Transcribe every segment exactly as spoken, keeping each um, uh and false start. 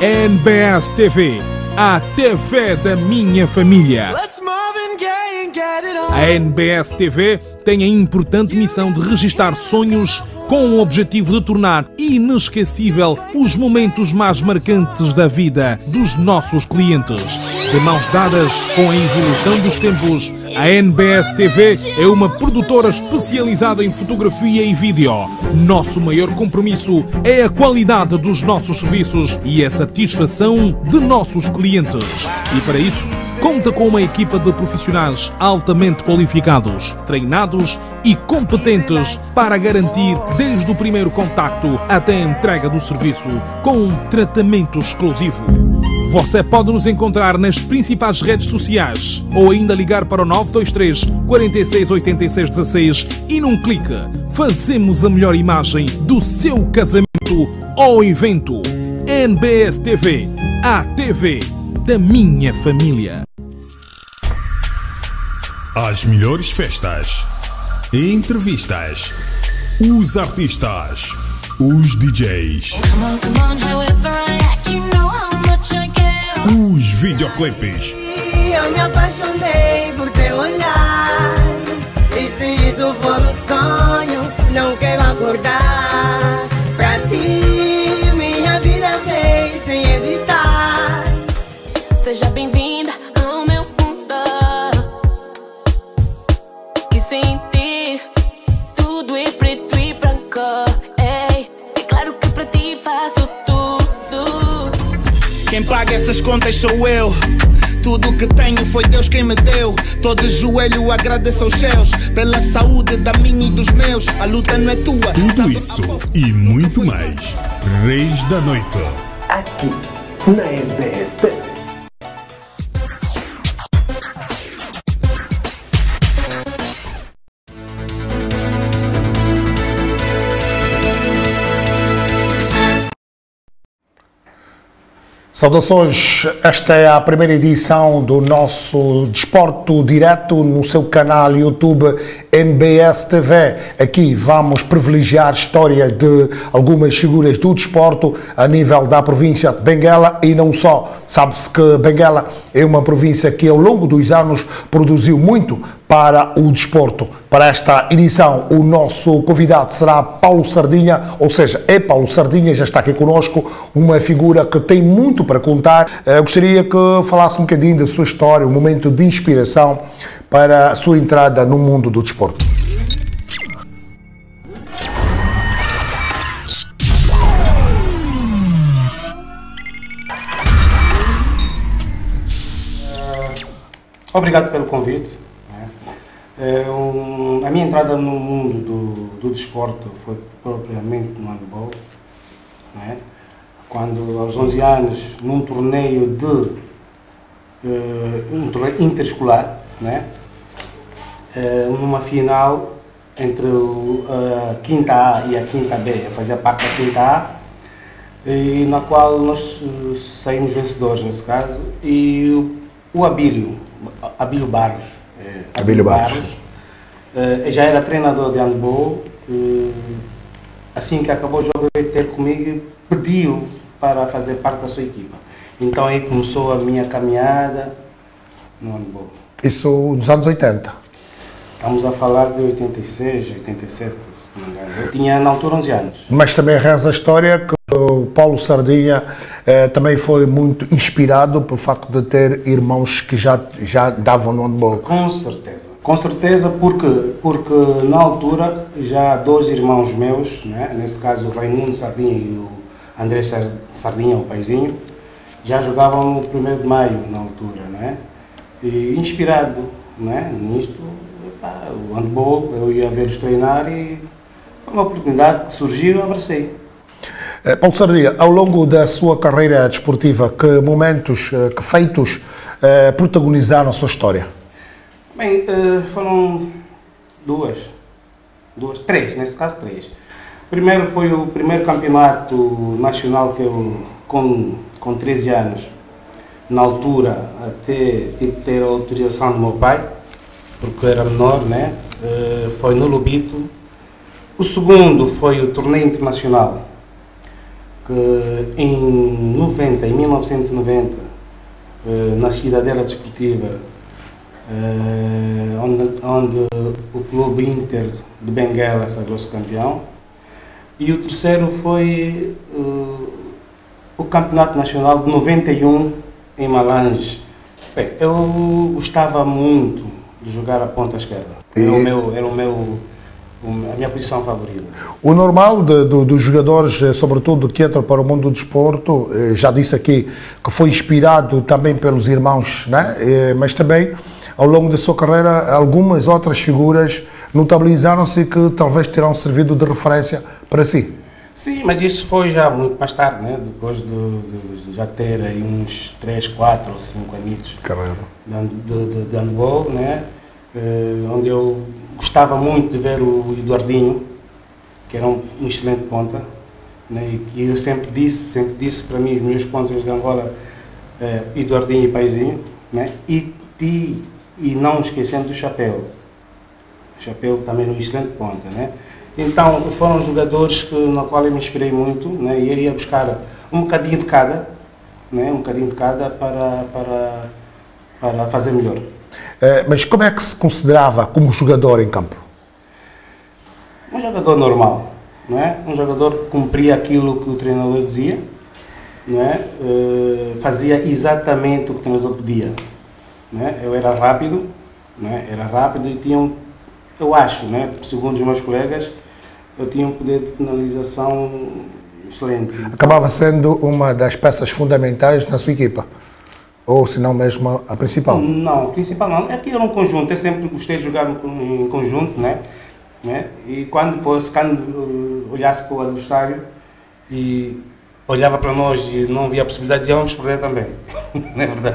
N B S T V, a T V da minha família. A N B S T V tem a importante missão de registar sonhos com o objetivo de tornar inesquecível os momentos mais marcantes da vida dos nossos clientes. De mãos dadas com a evolução dos tempos, a N B S T V é uma produtora especializada em fotografia e vídeo. Nosso maior compromisso é a qualidade dos nossos serviços e a satisfação de nossos clientes. E para isso, conta com uma equipa de profissionais altamente qualificados, treinados e competentes para garantir desde o primeiro contacto até a entrega do serviço com um tratamento exclusivo. Você pode nos encontrar nas principais redes sociais ou ainda ligar para o nove dois três, quatro seis, oito seis um seis e num clique fazemos a melhor imagem do seu casamento ou evento. N B S T V, a T V da minha família. As melhores festas, entrevistas, os artistas, os D Js, os videoclipes. Eu me apaixonei por teu olhar, e se isso for um sonho, não quero acordar. Pra ti, minha vida vem sem hesitar. Seja bem-vinda ao meu mundo, que sentir tudo em preto e branco. Ei, é claro que pra ti faço tudo. Quem paga essas contas sou eu. Tudo que tenho foi Deus quem me deu. Todo joelho agradeço aos céus pela saúde da minha e dos meus. A luta não é tua. Tudo isso e muito mais. Reis da Noite. Aqui na N B S T V. Saudações, esta é a primeira edição do nosso Desporto Direto no seu canal YouTube N B S T V. Aqui vamos privilegiar a história de algumas figuras do desporto a nível da província de Benguela e não só. Sabe-se que Benguela é uma província que ao longo dos anos produziu muito para o desporto. Para esta edição, o nosso convidado será Paulo Sardinha, ou seja, é Paulo Sardinha, já está aqui conosco, uma figura que tem muito para contar. Eu gostaria que falasse um bocadinho da sua história, um momento de inspiração para a sua entrada no mundo do desporto. Obrigado pelo convite. É, um, a minha entrada no mundo do, do desporto foi propriamente no handball, né? Quando aos onze anos, num torneio de uh, um torneio interescolar, né? Uh, numa final entre o, a quinta A e a quinta B, eu fazia parte da quinta A, e na qual nós uh, saímos vencedores nesse caso, e o, o Abílio, Abílio Barros, é, Abílio Barros, uh, já era treinador de handball. Uh, assim que acabou o jogo, ele ter comigo e pediu para fazer parte da sua equipa. Então aí começou a minha caminhada no handball. Isso nos anos oitenta? Estamos a falar de oitenta e seis, oitenta e sete, não me engano. Eu tinha na altura onze anos. Mas também reza a história que o Paulo Sardinha eh, também foi muito inspirado pelo facto de ter irmãos que já, já davam no handball. Com certeza. Com certeza, porque, porque na altura já dois irmãos meus, né, nesse caso o Raimundo Sardinha e o André Sardinha, o paizinho, já jogavam no primeiro de maio na altura, né? E inspirado, né, nisto, epá, o handball, eu ia ver-os treinar e foi uma oportunidade que surgiu e eu abracei. Paulo Sardinha, ao longo da sua carreira desportiva, que momentos, que feitos protagonizaram a sua história? Bem, foram duas, duas, três, nesse caso três. Primeiro foi o primeiro campeonato nacional que eu, com, com treze anos, na altura, até tive que ter a autorização do meu pai, porque eu era menor, né? Foi no Lobito. O segundo foi o torneio internacional, que em noventa, em mil novecentos e noventa, eh, na Cidadela Desportiva, eh, onde, onde o Clube Inter de Benguela sagrou-se campeão. E o terceiro foi uh, o Campeonato Nacional de noventa e um em Malange. Bem, eu gostava muito de jogar a ponta esquerda. Era, o meu, era o meu, a minha posição favorita. O normal de, de, dos jogadores, sobretudo que entram para o mundo do desporto, já disse aqui que foi inspirado também pelos irmãos, né? Mas também ao longo da sua carreira algumas outras figuras notabilizaram-se que talvez terão servido de referência para si. Sim, mas isso foi já muito mais tarde, né? Depois de, de, de já ter aí uns três, quatro ou cinco anos carreira de, de, de handball, né? Uh, onde eu gostava muito de ver o Eduardinho, que era um, um excelente ponta, né? E eu sempre disse, sempre disse para mim, os meus pontas de Angola, uh, Eduardinho e Paizinho, né? E, e, e não esquecendo do Chapéu. O Chapéu também era um excelente ponta, né? Então foram jogadores que, na qual eu me inspirei muito, né? E eu ia buscar um bocadinho de cada, né? Um bocadinho de cada para, para, para fazer melhor. É, mas como é que se considerava como jogador em campo? Um jogador normal, não é? Um jogador que cumpria aquilo que o treinador dizia, não é? Uh, fazia exatamente o que o treinador pedia, não é? Eu era rápido, não é? Era rápido e tinha um, eu acho, né? Segundo os meus colegas, eu tinha um poder de finalização excelente. Acabava sendo uma das peças fundamentais na sua equipa? Ou se não mesmo a principal? Não, a principal não. É que era um conjunto. Eu sempre gostei de jogar em conjunto, né? né? E quando fosse, quando olhasse para o adversário e olhava para nós e não via a possibilidade, dizia, vamos perder também. Não é verdade?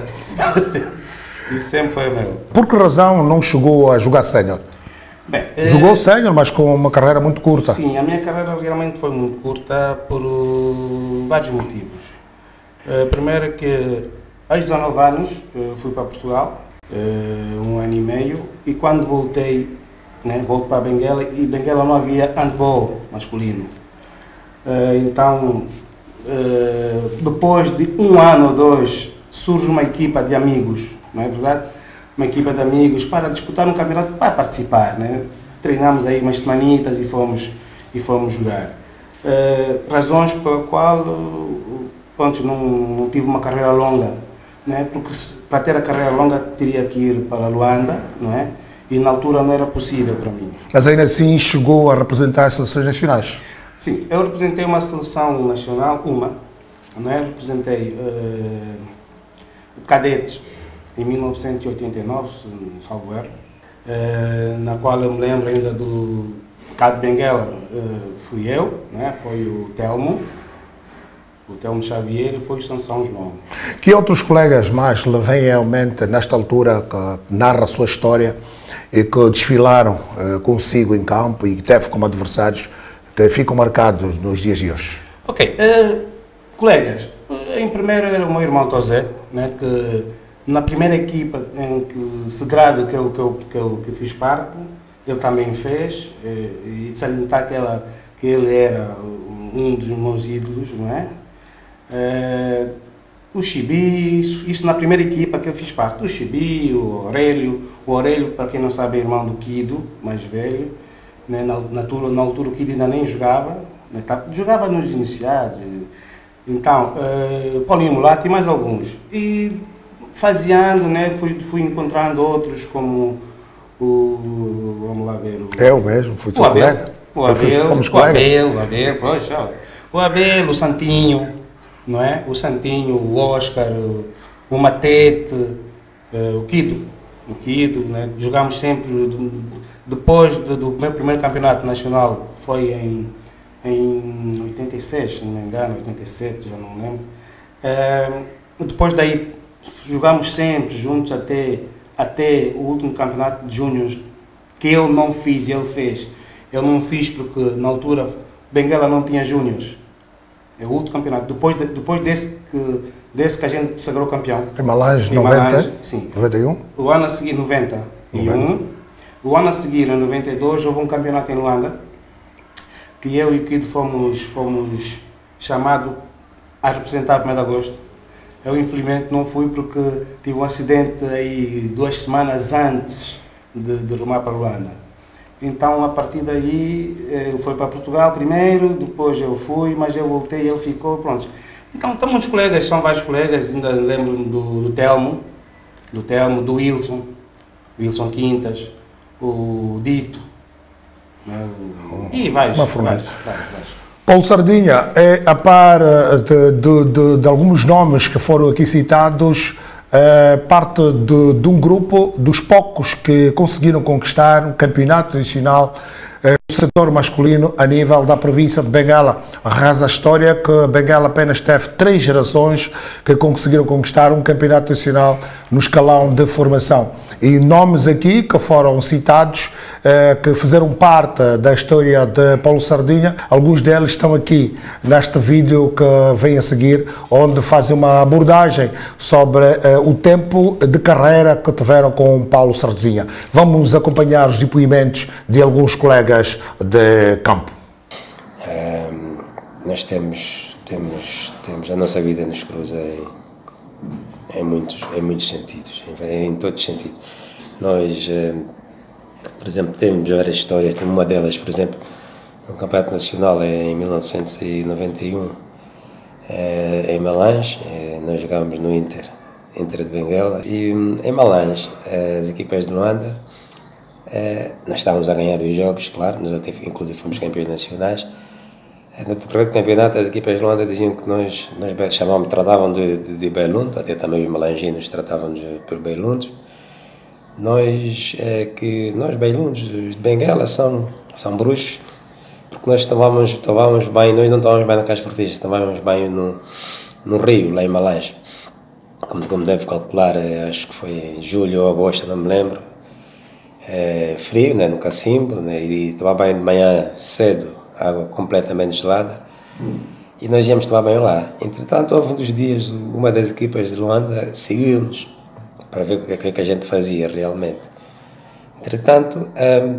Isso sempre foi o meu. Por que razão não chegou a jogar sénior? Bem, Jogou é... sénior, mas com uma carreira muito curta. Sim, a minha carreira realmente foi muito curta por uh, vários motivos. Uh, primeiro que aos dezanove anos uh, fui para Portugal, uh, um ano e meio, e quando voltei, né, volto para Benguela, e Benguela não havia handball masculino. Uh, então, uh, depois de um ano ou dois, surge uma equipa de amigos, não é verdade? Uma equipa de amigos para disputar um campeonato, para participar, né? Treinamos aí umas semanitas e fomos, e fomos jogar. Uh, razões pela qual uh, pronto, não, não tive uma carreira longa, né? Porque se, para ter a carreira longa teria que ir para Luanda, não é? E na altura não era possível para mim. Mas ainda assim chegou a representar as seleções nacionais? Sim, eu representei uma seleção nacional, uma, não é? Representei uh, cadetes em mil novecentos e oitenta e nove, salvo erro, uh, na qual eu me lembro ainda do Cado Benguela, uh, fui eu, né? Foi o Telmo, o Telmo Xavier e foi o Sansão João. Que outros colegas mais lhe vêm realmente nesta altura que narra a sua história e que desfilaram uh, consigo em campo e que teve como adversários que ficam marcados nos dias de hoje? Ok, uh, colegas, uh, em primeiro era o meu irmão Tosé, né? Que na primeira equipa em que, federado que eu, que, eu, que, eu, que eu fiz parte, ele também fez, e, e de salientar que, ela, que ele era um dos meus ídolos, não é? É o Chibi, isso, isso na primeira equipa que eu fiz parte, o Chibi, o Aurélio, o Aurélio, para quem não sabe, é irmão do Kido, mais velho, né? na, na, altura, na altura o Kido ainda nem jogava, né? Jogava nos iniciados, então, é, Paulinho Mulato e mais alguns. E, faseando, né, fui, fui encontrando outros como o, vamos lá ver, o... Eu mesmo, fui seu colega. O Abel, fomos o Abel, o Abel, poxa, o Abel, o Santinho, não é? O Santinho, o Oscar, o, o Matete, uh, o Kido, o Kido, né? Jogámos sempre, depois do, do meu primeiro campeonato nacional, foi em, em oitenta e seis, se não me engano, oitenta e sete, já não me lembro. Uh, depois daí, jogamos sempre juntos até, até o último campeonato de júniores, que eu não fiz, ele fez. Eu não fiz porque na altura Benguela não tinha júniores. É o último campeonato. Depois, de, depois desse, que, desse que a gente sagrou campeão. Em Malange, noventa? Malange, sim. noventa e um? O ano a seguir, noventa e um. O ano a seguir, em noventa e dois, houve um campeonato em Luanda, que eu e o Kido fomos, fomos chamado a representar o primeiro de agosto. Eu infelizmente não fui porque tive um acidente aí duas semanas antes de, de rumar para Luanda. Então a partir daí ele foi para Portugal primeiro, depois eu fui, mas eu voltei e ele ficou, pronto. Então estão muitos colegas, são vários colegas, ainda lembro do, do Telmo, do Telmo, do Wilson, Wilson Quintas, o Dito, né, o, e vários, vários, vários, vários. Paulo Sardinha, é, a par de, de, de, de alguns nomes que foram aqui citados, é, parte de, de um grupo dos poucos que conseguiram conquistar um campeonato nacional é, no setor masculino a nível da província de Benguela. Reza a história que Benguela apenas teve três gerações que conseguiram conquistar um campeonato nacional no escalão de formação. E nomes aqui que foram citados, eh, que fizeram parte da história de Paulo Sardinha, alguns deles estão aqui neste vídeo que vem a seguir, onde fazem uma abordagem sobre eh, o tempo de carreira que tiveram com Paulo Sardinha. Vamos acompanhar os depoimentos de alguns colegas de campo. Um, nós temos, temos, temos, a nossa vida nos cruza em, em, muitos, em muitos sentidos, em, em todos os sentidos. Nós, um, por exemplo, temos várias histórias, temos uma delas, por exemplo, no Campeonato Nacional em mil novecentos e noventa e um, é, em Malange, é, nós jogávamos no Inter, Inter de Benguela, e em Malange, as equipas de Luanda, é, nós estávamos a ganhar os jogos, claro, nós até inclusive fomos campeões nacionais. No decorrer do campeonato, as equipas de Luanda diziam que nós, nós chamávamos, tratavam de, de, de Beilundo, até também os malanginos tratavam-nos por Beilundos. Nós, é, que nós Beilundos, os de Benguela, são, são bruxos, porque nós tomávamos, tomávamos banho, nós não tomávamos banho na Casa Esportista, tomávamos banho no, no rio, lá em Malange. Como, como deve calcular, acho que foi em julho ou agosto, não me lembro. É, frio, né, no cacimbo, né, e tomar banho de manhã cedo, água completamente gelada, hum. E nós íamos tomar banho lá. Entretanto, houve um dos dias, uma das equipas de Luanda seguiu-nos para ver o que, que a gente fazia realmente. Entretanto, um,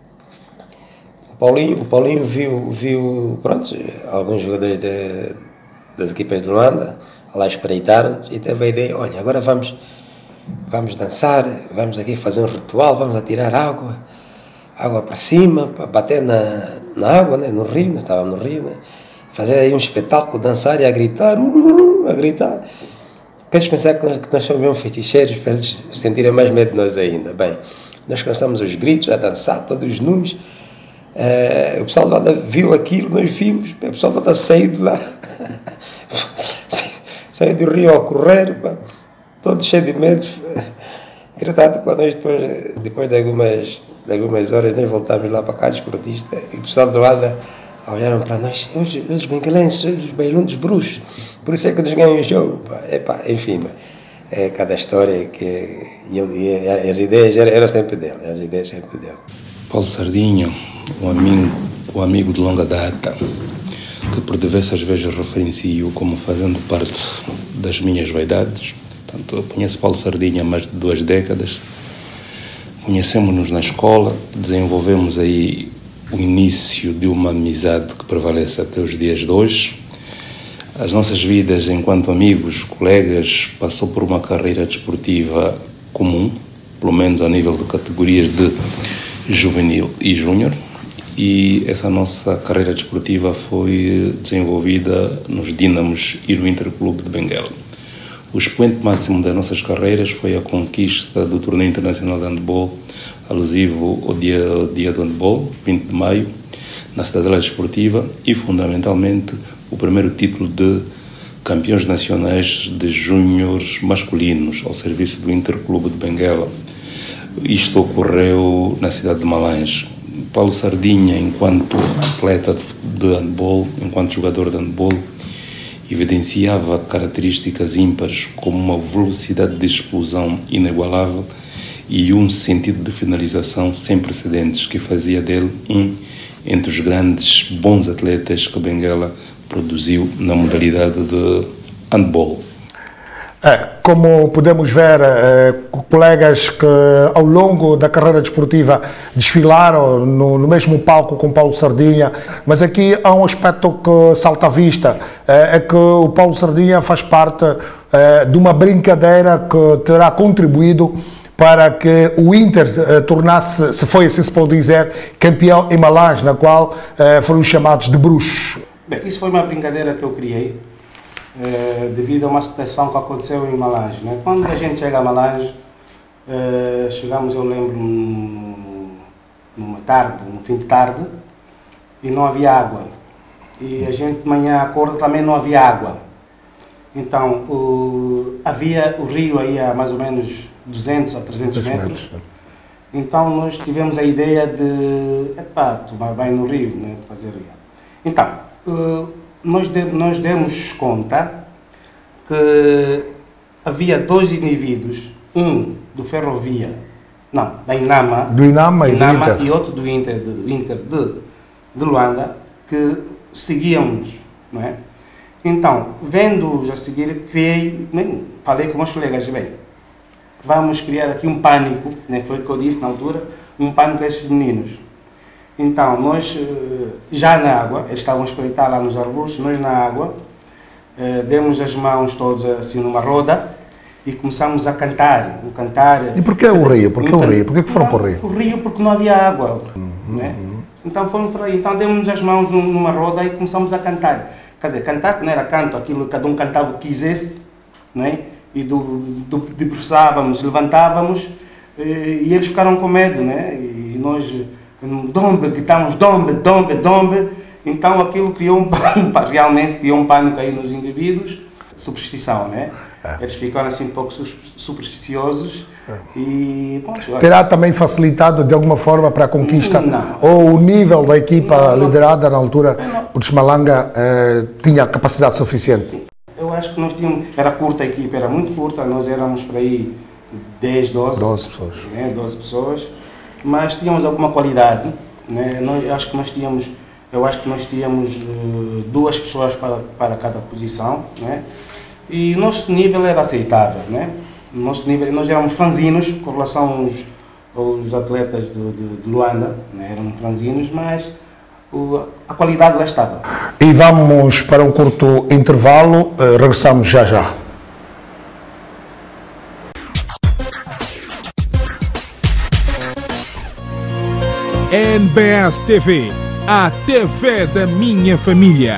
o Paulinho, o Paulinho viu, viu pronto, alguns jogadores de, das equipas de Luanda lá espreitaram e teve a ideia, olha, agora vamos Vamos dançar, vamos aqui fazer um ritual, vamos atirar água, água para cima, para bater na, na água, né, no rio, nós estávamos no rio, né, fazer aí um espetáculo, dançar e a gritar, uh, uh, uh, a gritar. Para eles pensarem que nós, que nós somos mesmo feiticeiros, para eles sentirem mais medo de nós ainda. Bem, nós começamos os gritos, a dançar, todos nus. Uh, o pessoal lá viu aquilo, nós vimos, o pessoal lá saiu de lá, saiu do rio a correr, pá. Todo cheio de medo. Entretanto, quando nós depois, depois de, algumas, de algumas horas, nós voltámos lá para a Casa Esportista e o pessoal do Luanda olharam para nós, os, os benguelenses, os beilundos bruxos, por isso é que nos ganham o jogo. Epá, enfim, é cada história que e ele, e as ideias eram, eram sempre dele, as ideias sempre dele. Paulo Sardinha, um amigo, um amigo de longa data, que por diversas vezes referencio como fazendo parte das minhas vaidades. Portanto, eu conheço Paulo Sardinha há mais de duas décadas, conhecemos-nos na escola, desenvolvemos aí o início de uma amizade que prevalece até os dias de hoje. As nossas vidas enquanto amigos, colegas, passou por uma carreira desportiva comum, pelo menos a nível de categorias de juvenil e júnior, e essa nossa carreira desportiva foi desenvolvida nos Dínamos e no Interclube de Benguela. O expoente máximo das nossas carreiras foi a conquista do Torneio Internacional de Handball, alusivo ao dia, ao dia do Handball, vinte de maio, na Cidadela Desportiva, e, fundamentalmente, o primeiro título de campeões nacionais de júniores masculinos ao serviço do Interclube de Benguela. Isto ocorreu na cidade de Malange. Paulo Sardinha, enquanto atleta de handball, enquanto jogador de handball, evidenciava características ímpares como uma velocidade de explosão inigualável e um sentido de finalização sem precedentes que fazia dele um entre os grandes bons atletas que Benguela produziu na modalidade de handball. É, como podemos ver, é, colegas que ao longo da carreira desportiva desfilaram no, no mesmo palco com Paulo Sardinha, mas aqui há um aspecto que salta à vista, é, é que o Paulo Sardinha faz parte é, de uma brincadeira que terá contribuído para que o Inter eh, tornasse, se foi assim se pode dizer, campeão em Malange, na qual eh, foram chamados de bruxos. Bem, isso foi uma brincadeira que eu criei eh, devido a uma situação que aconteceu em Malange, né? Quando a gente chega a Malange, eh, chegamos, eu lembro, num, numa tarde, no fim de tarde, e não havia água. E a gente de manhã acorda também não havia água. Então, o, havia o rio aí a mais ou menos duzentos a trezentos metros. Então nós tivemos a ideia de, epá, tomar banho no rio, né, de fazer rio. Então, uh, nós, de, nós demos conta que havia dois indivíduos, um do Ferrovia, não, da Inama, do Inama, e, Inama do Inter. e outro do Inter, do Inter de, de Luanda, que seguíamos, não é? Então, vendo-os a seguir, criei, né, falei com meus colegas, bem, vamos criar aqui um pânico, né, foi o que eu disse na altura, um pânico a estes meninos. Então, nós, já na água, eles estavam a espreitar lá nos arbustos, nós na água, demos as mãos todos assim numa roda e começamos a cantar, a cantar. E porquê o rio? Porquê o rio? Porquê que foram para o rio? O rio porque não havia água, uhum, né? Uhum. Então fomos para aí, então demos as mãos numa roda e começamos a cantar. Quer dizer, cantar que não era canto, aquilo cada um cantava o que quisesse, não é? E do, do, debruçávamos, levantávamos, e eles ficaram com medo, né? E nós, dombe, gritamos dombe, dombe, dombe. Então aquilo criou um pânico, realmente criou um pânico aí nos indivíduos, superstição, né? É. Eles ficaram assim um pouco supersticiosos é. e... Bom, terá também facilitado de alguma forma para a conquista? Não. Ou o nível da equipa não, não. liderada na altura, o Desmalanga, eh, tinha capacidade suficiente? Eu acho que nós tínhamos, era curta a equipa, era muito curta, nós éramos para aí dez, doze, doze pessoas, né, doze pessoas, mas tínhamos alguma qualidade, né? Nós, acho que nós tínhamos, eu acho que nós tínhamos uh, duas pessoas para, para cada posição, né? E o nosso nível era aceitável, né? O nosso nível, nós éramos franzinos com relação aos, aos atletas de, de, de Luanda, né? Éramos franzinos, mas o, a qualidade lá estava. E vamos para um curto intervalo, uh, regressamos já já. N B S T V, a T V da minha família.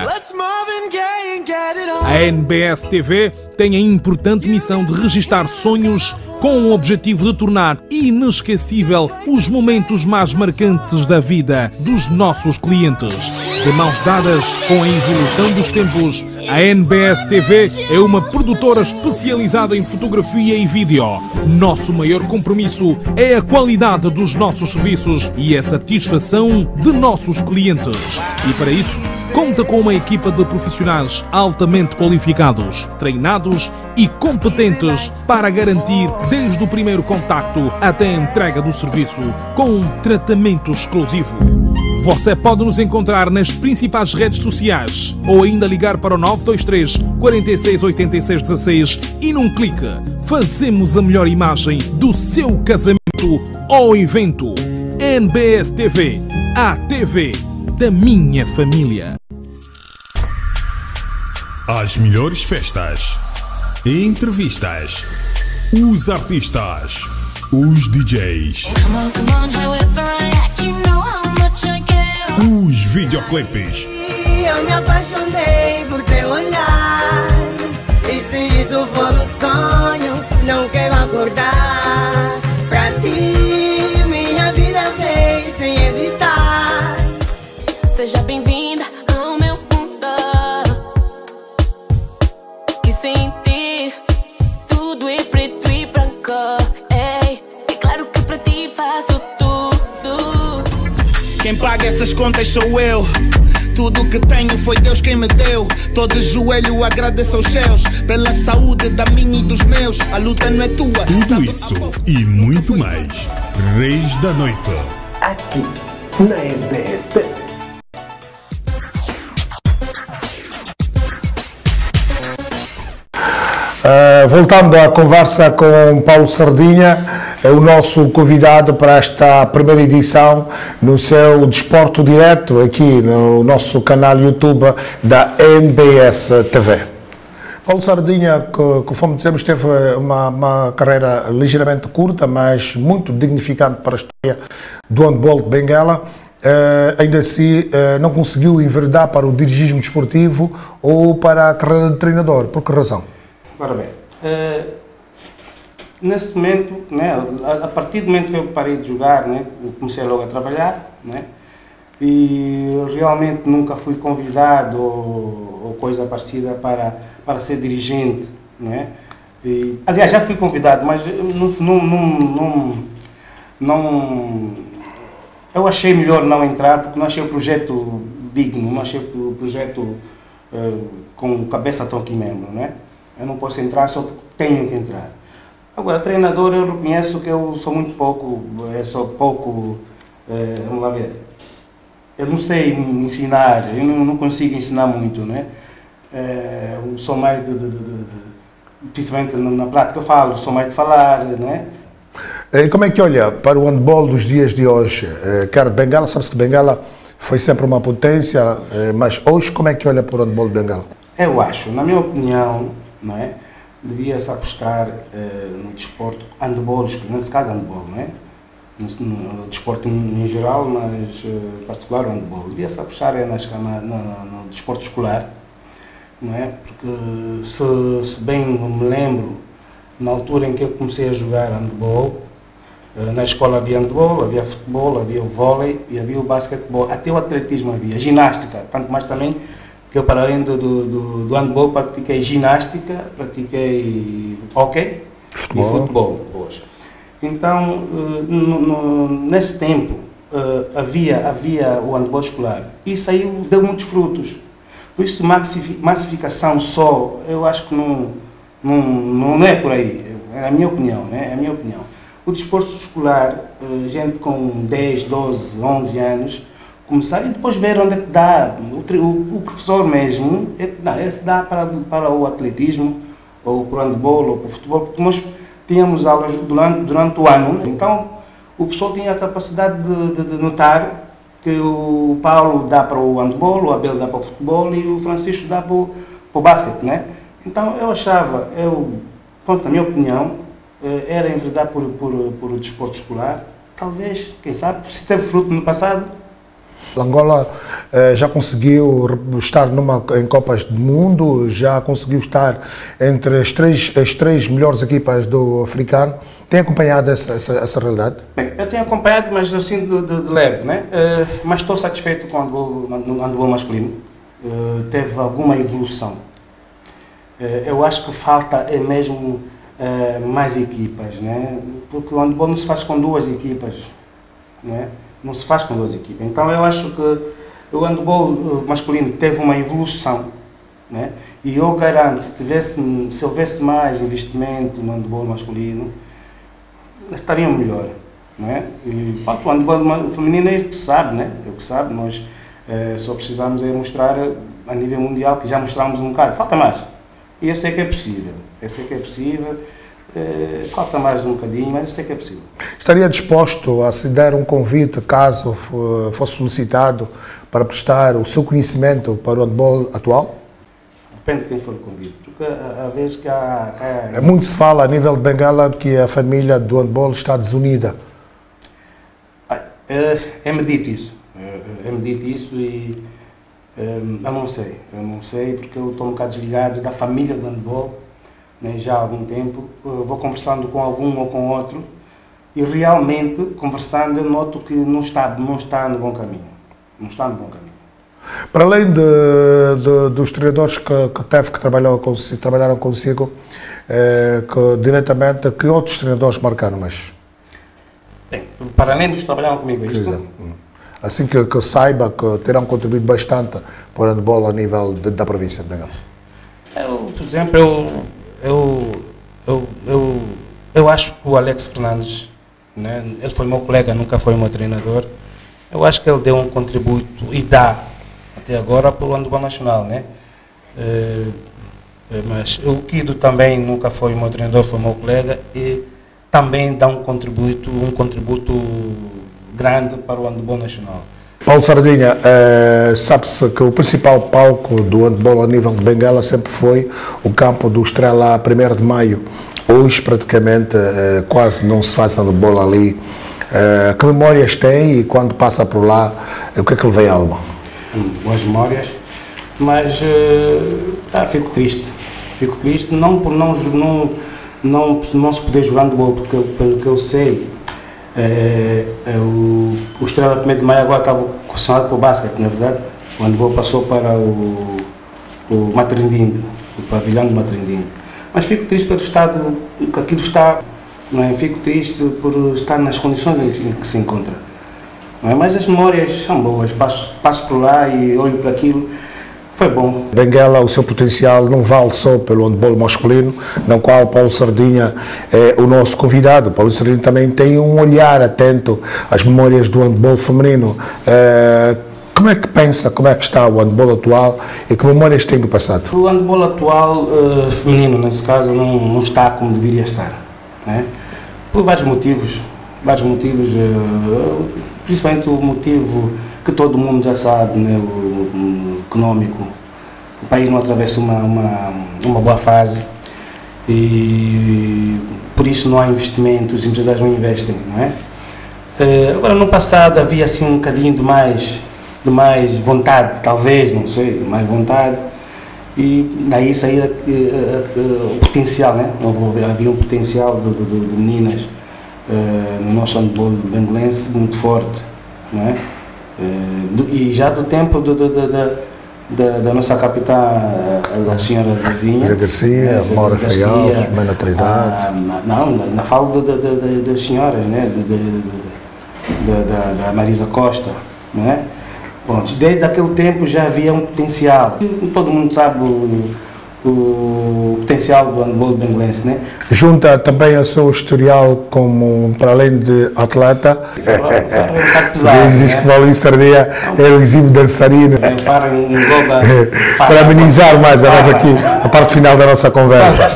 A N B S T V tem a importante missão de registar sonhos com o objetivo de tornar inesquecível os momentos mais marcantes da vida dos nossos clientes. De mãos dadas com a evolução dos tempos, a N B S T V é uma produtora especializada em fotografia e vídeo. Nosso maior compromisso é a qualidade dos nossos serviços e a satisfação de nossos clientes. E para isso, conta com uma equipa de profissionais altamente qualificados, treinados e competentes para garantir desde o primeiro contacto até a entrega do serviço com um tratamento exclusivo. Você pode nos encontrar nas principais redes sociais ou ainda ligar para o nove dois três, quatro seis, oito seis um seis e num clique fazemos a melhor imagem do seu casamento ou evento. N B S T V, a T V da minha família. As melhores festas, entrevistas, os artistas, os D Js, os videoclipes. Eu me apaixonei por teu olhar, e se isso for um sonho, não quero acordar. Pra ti, minha vida veio sem hesitar. Seja bem-vinda ao meu mundo, que sem ti tudo é preto e branco. Ei, é claro que pra ti faço tudo. Quem paga essas contas sou eu. Tudo que tenho foi Deus quem me deu. Tô de joelho, agradeço aos céus pela saúde da minha e dos meus. A luta não é tua. Tudo isso e muito mais. Reis da Noite. Aqui na N B S T V. Uh, voltando à conversa com Paulo Sardinha, é o nosso convidado para esta primeira edição no seu Desporto Direto, aqui no nosso canal YouTube da M B S T V. Paulo Sardinha, que, conforme dissemos, teve uma, uma carreira ligeiramente curta, mas muito dignificante para a história do handball de Benguela. Uh, ainda assim, uh, não conseguiu enveredar para o dirigismo desportivo ou para a carreira de treinador. Por que razão? Ora bem, uh, nesse momento, né, a, a partir do momento que eu parei de jogar, né, eu comecei logo a trabalhar, né, e realmente nunca fui convidado ou, ou coisa parecida para, para ser dirigente. Né, e, aliás, já fui convidado, mas não, não, não, não, não, eu achei melhor não entrar, porque não achei o projeto digno, não achei o projeto uh, com cabeça tão aqui mesmo. Né. Eu não posso entrar só porque tenho que entrar. Agora, treinador, eu reconheço que eu sou muito pouco, eu sou pouco, eh, vamos lá ver, eu não sei ensinar, eu não, não consigo ensinar muito, né? Eh, eu sou mais de, de, de, de principalmente na, na prática eu falo, sou mais de falar, né? E como é que olha para o handball dos dias de hoje? Eh, quer Benguela, sabe-se que Benguela foi sempre uma potência, eh, mas hoje como é que olha para o handball de Benguela? Eu acho, na minha opinião, não é? Devia-se apostar eh, no desporto handball, nesse caso handball, não é? No, no desporto em geral, mas em eh, particular o handball. Devia-se apostar é, nas, na, na, no desporto escolar, não é? Porque se, se bem me lembro, na altura em que eu comecei a jogar handball, eh, na escola havia handball, havia futebol, havia o vôlei e havia o basquetebol, até o atletismo havia, ginástica, tanto mais também que eu, para além do, do, do handball, pratiquei ginástica, pratiquei hóquei futebol. E futebol hoje. Então, no, no, nesse tempo, havia, havia o handball escolar. Isso aí deu muitos frutos. Por isso, massificação só, eu acho que não, não, não é por aí. É a minha opinião, né? É a minha opinião. O desporto escolar, gente com dez, doze, onze anos, começar e depois ver onde é que dá. O, o, o professor mesmo, é, não, esse dá para, para o atletismo, ou para o handball, ou para o futebol, porque nós tínhamos aulas durante, durante o ano, então o professor tinha a capacidade de, de, de notar que o Paulo dá para o handball, o Abel dá para o futebol e o Francisco dá para o, para o basquete, né? Então eu achava, eu, pronto, na minha opinião, era enveredar por, por, por o desporto escolar, talvez, quem sabe, se teve fruto no passado. Angola eh, já conseguiu estar numa, em Copas do Mundo, já conseguiu estar entre as três, as três melhores equipas do africano. Tem acompanhado essa, essa, essa realidade? Bem, eu tenho acompanhado, mas assim de, de, de leve, né? Uh, mas estou satisfeito com o handball, no handball masculino. Uh, teve alguma evolução. Uh, eu acho que falta é mesmo uh, mais equipas, né? Porque o handball não se faz com duas equipas, né? Não se faz com duas equipas. Então eu acho que o handball masculino teve uma evolução, né? E eu garanto, se, tivesse, se houvesse mais investimento no handball masculino, estaria melhor, né? E pronto, o handball feminino é o que sabe, né? É o que sabe, nós é, só precisamos é mostrar a nível mundial, que já mostramos um bocado, falta mais. E eu sei que é possível, eu sei que é possível. É, falta mais um bocadinho, mas eu sei que é possível. Estaria disposto a se der um convite, caso fosse solicitado, para prestar o seu conhecimento para o handball atual? Depende de quem for o convite, porque às vezes que há, há... Muito se fala a nível de Benguela que a família do handball está desunida. É, é-me dito isso, é, é-me dito isso e é, eu não sei, eu não sei porque eu estou um bocado desligado da família do handball. Né, já há algum tempo, eu vou conversando com algum ou com outro e realmente, conversando, eu noto que não está, não está no bom caminho. Não está no bom caminho. Para além de, de, dos treinadores que, que teve que trabalhar consigo, trabalharam consigo, eh, que, diretamente, que outros treinadores marcaram mais? Bem, para além dos que trabalharam comigo, é isto? Assim que, que saiba que terão contribuído bastante para o handball a nível de, da província de Benguela. Eu, por exemplo, eu... Eu, eu, eu, eu acho que o Alex Fernandes, né, ele foi meu colega, nunca foi meu treinador. Eu acho que ele deu um contributo e dá até agora para o handball nacional, né? Mas o Kido também nunca foi meu treinador, foi meu colega e também dá um contributo, um contributo grande para o handball nacional. Paulo Sardinha, uh, sabe-se que o principal palco do handball a nível de Benguela sempre foi o campo do Estrela primeiro de maio. Hoje praticamente uh, quase não se faz handball ali. Uh, que memórias tem e quando passa por lá, o que é que lhe vem à alma? Boas memórias, mas uh, ah, fico triste. Fico triste não por não, não, não, não se poder jogar handball, porque pelo que eu sei, é, é o, o Estrela primeiro de maio agora estava concessionado para o basquete, na verdade. O handball passou para o, o Matrindinho, o pavilhão de Matrindinho. Mas fico triste pelo estado que aquilo está, não é? Fico triste por estar nas condições em que se encontra. Não é? Mas as memórias são boas, passo, passo por lá e olho para aquilo. Foi bom. Benguela, o seu potencial não vale só pelo handball masculino, no qual Paulo Sardinha é o nosso convidado. Paulo Sardinha também tem um olhar atento às memórias do handball feminino. É, como é que pensa, como é que está o handball atual e que memórias tem do passado? O handball atual, uh, feminino nesse caso, não, não está como deveria estar. Né? Por vários motivos, vários motivos, uh, principalmente o motivo que todo mundo já sabe, né? o, o econômico. O país não atravessa uma, uma, uma boa fase e por isso não há investimento, os empresários não investem, não é? Uh, agora no passado havia assim um bocadinho de mais, de mais vontade, talvez, não sei, mais vontade, e daí saía uh, uh, uh, o potencial, né? Havia um potencial de, de, de meninas uh, no nosso handball benguelense muito forte, não é? Uh, do, e já do tempo do, do, do, do, Da, da nossa capitã, a senhora Zezinha. A Garcia, a Maura Feial, a Mana Trindade. Não, na falo de, de, de, das senhoras, né? de, de, de, de, de, da Marisa Costa. Né? Bom, desde aquele tempo já havia um potencial. Todo mundo sabe o, o potencial do handball benguelense, né? Junta também o seu historial como, para além de atleta, diz que Paulinho Sardinha é o exímio dançarino. Para amenizar mais a nós aqui, a parte final da nossa conversa.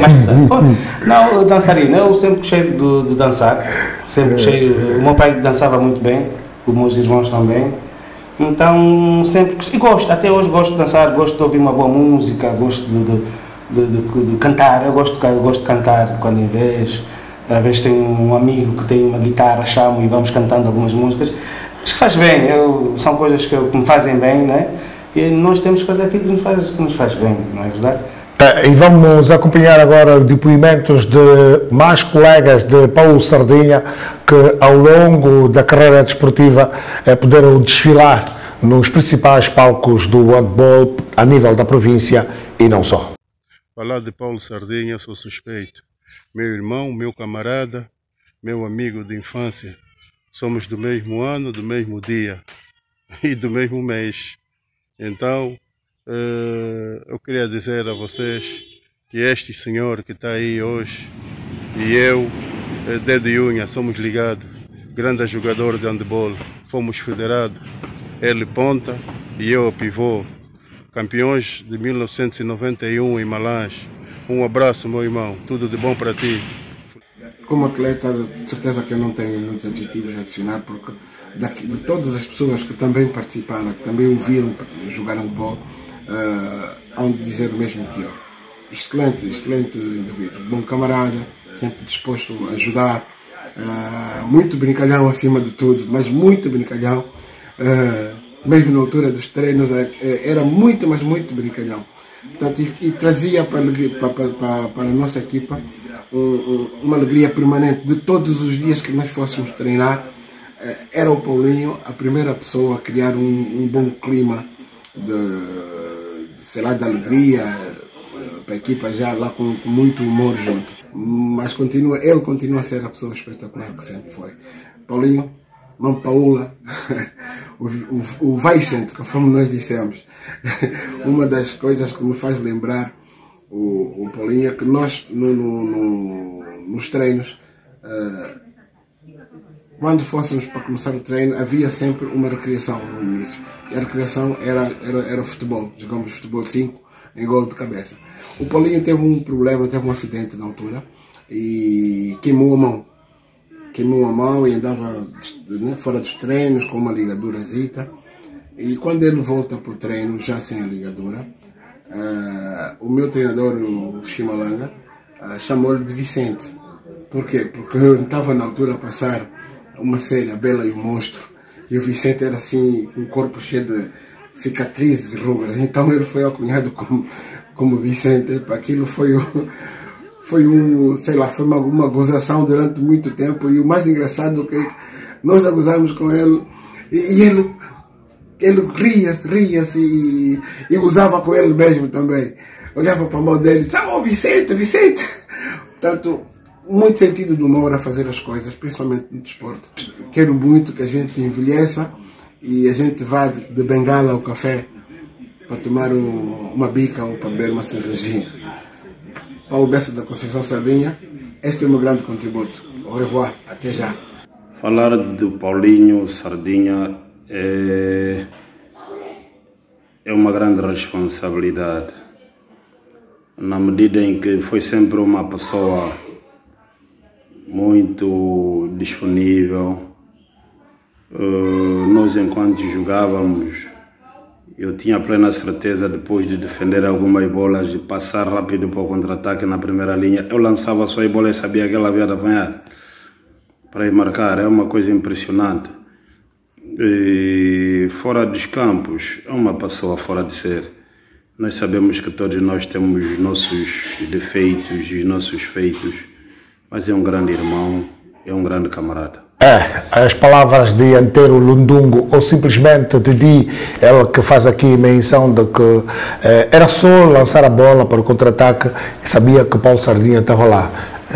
Não, dançarino, eu sempre gostei de, de dançar, sempre gostei, o meu pai dançava muito bem, os meus irmãos também. Então, sempre, e gosto, até hoje gosto de dançar, gosto de ouvir uma boa música, gosto de, de, de, de, de cantar, eu gosto, eu gosto de cantar quando em vez, às vezes tenho um amigo que tem uma guitarra, chamo e vamos cantando algumas músicas, acho que faz bem, eu, são coisas que, que me fazem bem, né? E nós temos que fazer aquilo que nos faz, que nos faz bem, não é verdade? E vamos acompanhar agora depoimentos de mais colegas de Paulo Sardinha que ao longo da carreira desportiva puderam desfilar nos principais palcos do handball a nível da província e não só. Falar de Paulo Sardinha, sou suspeito. Meu irmão, meu camarada, meu amigo de infância. Somos do mesmo ano, do mesmo dia e do mesmo mês. Então, Uh, eu queria dizer a vocês que este senhor que está aí hoje e eu, dedo e unha, somos ligados, grande jogador de handball, fomos federados, ele ponta e eu pivô, campeões de mil novecentos e noventa e um em Malange. Um abraço, meu irmão, tudo de bom para ti. Como atleta, de certeza que eu não tenho muitos adjetivos a adicionar, porque daqui, de todas as pessoas que também participaram, que também ouviram jogar handball, Uh, hão de dizer o mesmo que eu. Excelente, excelente indivíduo, bom camarada, sempre disposto a ajudar, uh, muito brincalhão acima de tudo, mas muito brincalhão, uh, mesmo na altura dos treinos era muito, mas muito brincalhão. Portanto, e, e trazia para, para, para, para a nossa equipa um, um, uma alegria permanente de todos os dias que nós fôssemos treinar. Uh, era o Paulinho a primeira pessoa a criar um, um bom clima de, de, sei lá, de alegria para a equipa, já lá com, com muito humor junto. Mas continua, ele continua a ser a pessoa espetacular que sempre foi. Paulinho, Mão Paula, o, o, o Vicente, conforme nós dissemos, uma das coisas que me faz lembrar o, o Paulinho é que nós, no, no, no, nos treinos, uh, quando fôssemos para começar o treino, havia sempre uma recreação no início. E a recreação era, era, era futebol. Jogamos futebol cinco, em gol de cabeça. O Paulinho teve um problema, teve um acidente na altura e queimou a mão. Queimou a mão e andava, né, fora dos treinos com uma ligadurazita. E quando ele volta para o treino, já sem a ligadura, uh, o meu treinador, o Chimalanga, uh, chamou-lhe de Vicente. Por quê? Porque eu estava na altura a passar uma série, A Bela e o Monstro, e o Vicente era assim, um corpo cheio de cicatrizes e rugas. Então ele foi alcunhado como, como Vicente. Aquilo foi o... Foi um, sei lá, foi uma, uma gozação durante muito tempo, e o mais engraçado é que nós gozávamos com ele e, e ele, ele ria-se, ria-se e, e gozava com ele mesmo também. Olhava para a mão dele e disse, oh Vicente, Vicente! Portanto, muito sentido do humor a fazer as coisas, principalmente no desporto. Quero muito que a gente envelheça e a gente vá de, de bengala ao café para tomar um, uma bica ou para beber uma cervejinha. Paulo Bessa da Conceição Sardinha, este é o meu grande contributo. Au revoir, até já. Falar do Paulinho Sardinha é, é uma grande responsabilidade, na medida em que foi sempre uma pessoa muito disponível. Uh, nós, enquanto jogávamos, eu tinha plena certeza, depois de defender algumas bolas, de passar rápido para o contra-ataque na primeira linha. Eu lançava só a bola e sabia que ela havia de apanhar para ir marcar. É uma coisa impressionante. E fora dos campos, é uma pessoa fora de ser. Nós sabemos que todos nós temos nossos defeitos e nossos feitos, mas é um grande irmão, é um grande camarada. É, as palavras de Antero Lundungo, ou simplesmente de Di, ela que faz aqui menção de que eh, era só lançar a bola para o contra-ataque e sabia que Paulo Sardinha estava lá.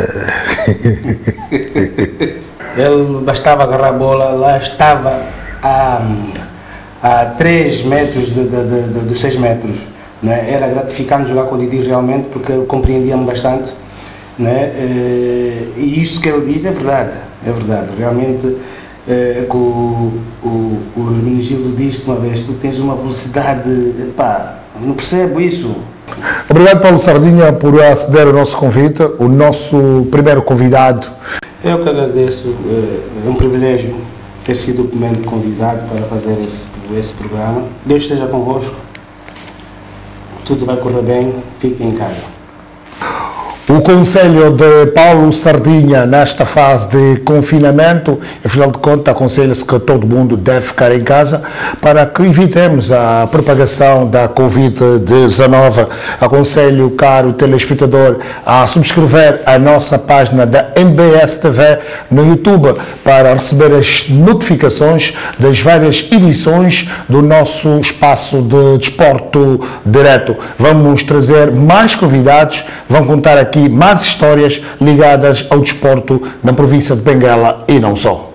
Ele bastava agarrar a bola, lá estava a, a três metros de, de, de, de, dos seis metros. Né? Era gratificante jogar com o Didi realmente, porque ele compreendia-me bastante. Né? E isso que ele diz é verdade. É verdade, realmente, é, que o, o, o Hermenegildo disse uma vez, tu tens uma velocidade, pá, não percebo isso. Obrigado, Paulo Sardinha, por aceder ao nosso convite, o nosso primeiro convidado. Eu que agradeço, é um privilégio ter sido o primeiro convidado para fazer esse, esse programa. Deus esteja convosco, tudo vai correr bem, fiquem em casa. O conselho de Paulo Sardinha nesta fase de confinamento, afinal de contas, aconselha-se que todo mundo deve ficar em casa para que evitemos a propagação da Covid dezenove. Aconselho, caro telespectador, a subscrever a nossa página da M B S T V no YouTube para receber as notificações das várias edições do nosso espaço de desporto direto. Vamos trazer mais convidados, vão contar aqui mais histórias ligadas ao desporto na província de Benguela e não só.